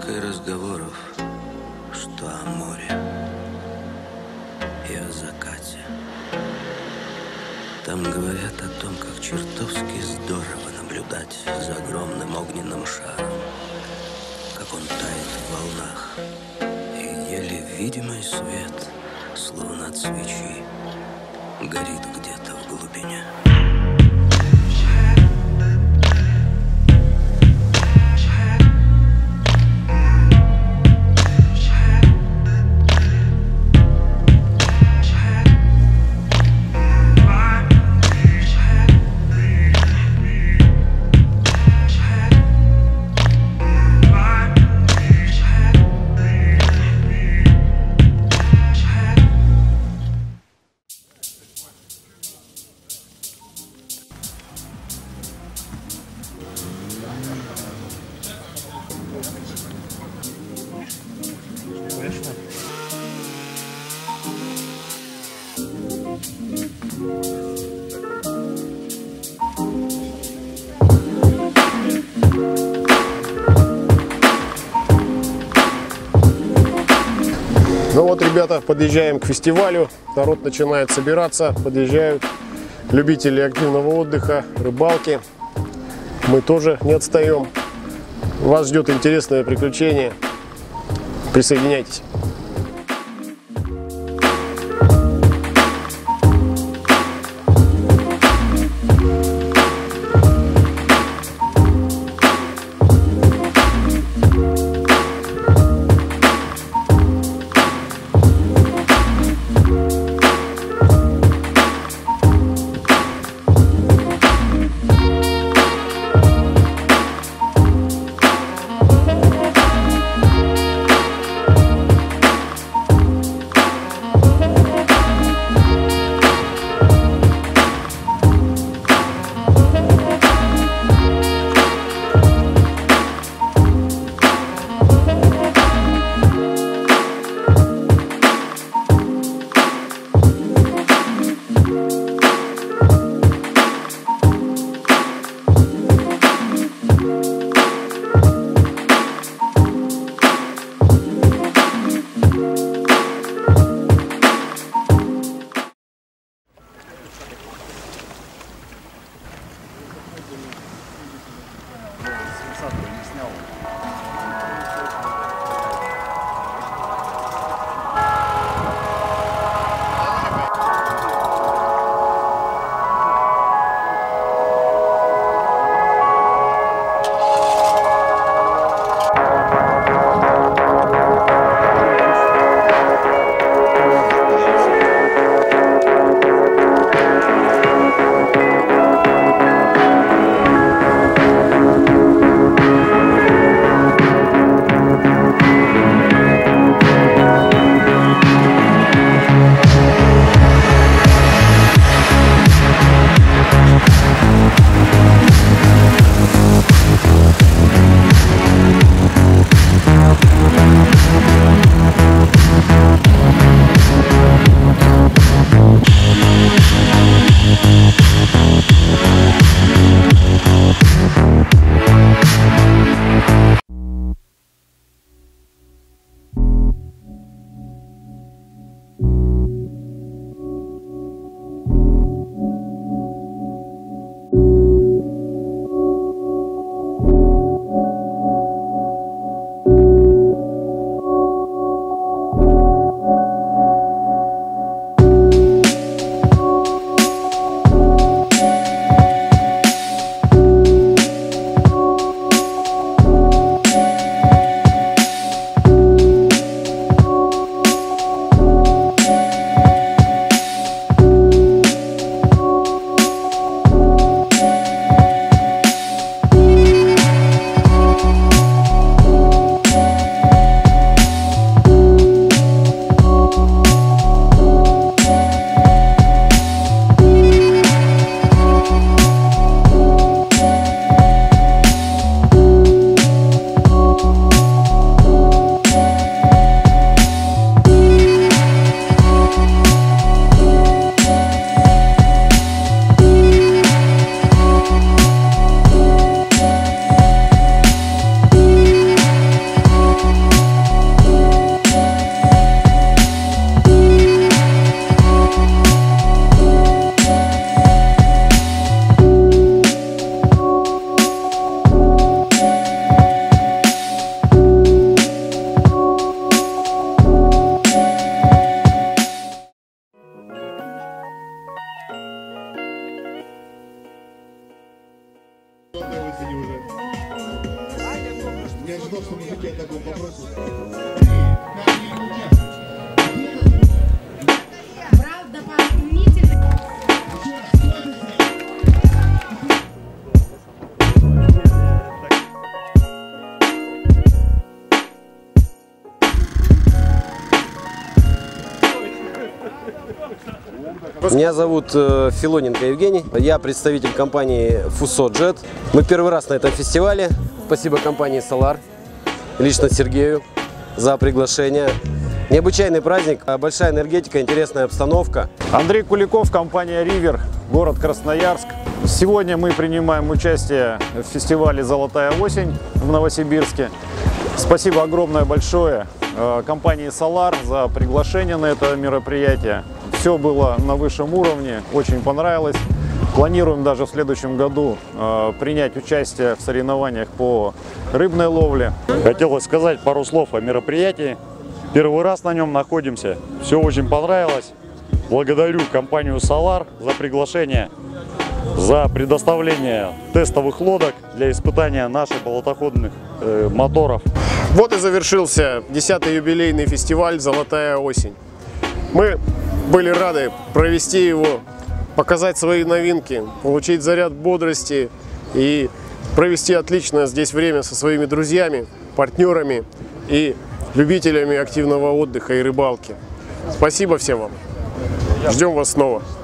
столько и разговоров, что о море и о закате. Там говорят о том, как чертовски здорово наблюдать за огромным огненным шаром, как он тает в волнах, и еле видимый свет, словно от свечи, горит где-то в глубине. Ну вот, ребята, подъезжаем к фестивалю, народ начинает собираться, подъезжают любители активного отдыха, рыбалки. Мы тоже не отстаем. Вас ждет интересное приключение. Присоединяйтесь. Меня зовут Филоненко Евгений, я представитель компании FUSO-JET. Мы первый раз на этом фестивале. Спасибо компании Solar, лично Сергею за приглашение. Необычайный праздник, большая энергетика, интересная обстановка. Андрей Куликов, компания River, город Красноярск. Сегодня мы принимаем участие в фестивале «Золотая осень» в Новосибирске. Спасибо огромное большое компании Solar за приглашение на это мероприятие. Все было на высшем уровне, очень понравилось. Планируем даже в следующем году принять участие в соревнованиях по рыбной ловле. Хотелось сказать пару слов о мероприятии. Первый раз на нем находимся. Все очень понравилось. Благодарю компанию Solar за приглашение, за предоставление тестовых лодок для испытания наших болотоходных моторов. Вот и завершился 10-й юбилейный фестиваль «Золотая осень». Мы были рады провести его, показать свои новинки, получить заряд бодрости и провести отличное здесь время со своими друзьями, партнерами и любителями активного отдыха и рыбалки. Спасибо всем вам. Ждем вас снова.